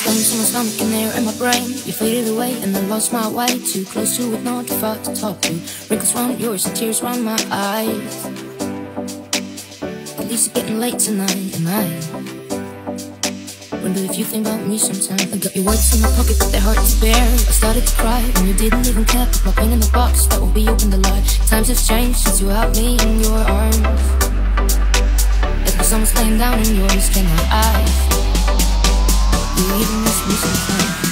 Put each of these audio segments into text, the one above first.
Stomach to my stomach and air in my brain. You faded away and I lost my way. Too close to it, not too far to talk to. Wrinkles round yours and tears round my eyes. At least it's getting late tonight, and I wonder if you think about me sometimes. I got your words in my pocket, but they're hard to bear. I started to cry when you didn't even care. Put my pain in the box that will be opened a lot. Times have changed since you held me in your arms. As my someone's laying down in yours, can my eyes? You even miss me sometimes.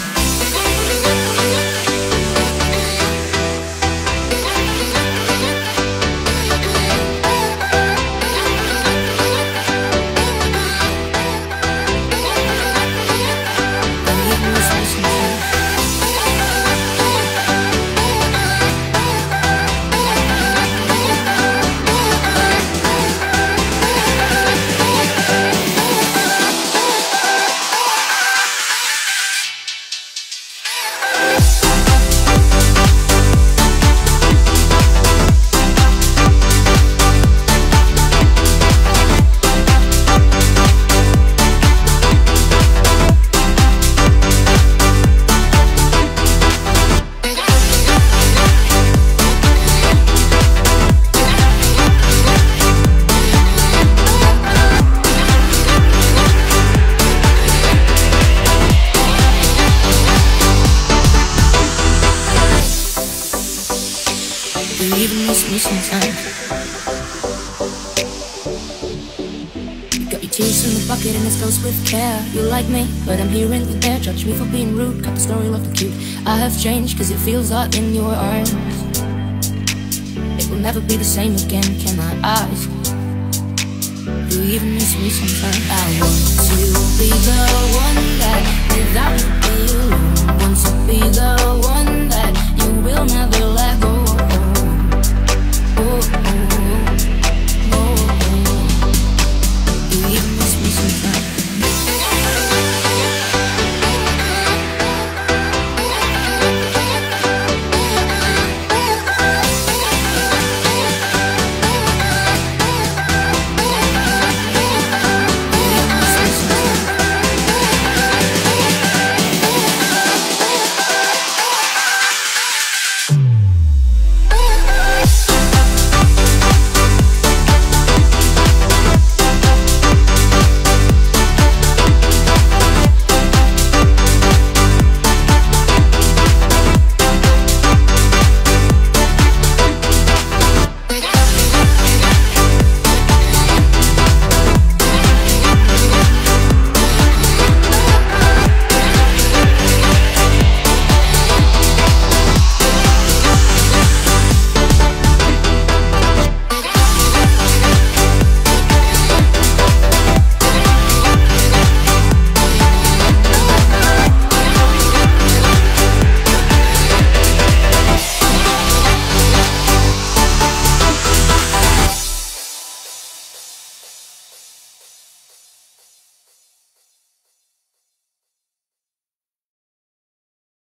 You even miss me sometimes. You got your tears in the bucket and it goes with care. You like me, but I'm here in the air. Judge me for being rude, cut the story love the cute. I have changed cause it feels odd in your arms. It will never be the same again, can I ask? You even miss me sometimes. I want to be the one that without you be alone. Want to be the one that you will never let go.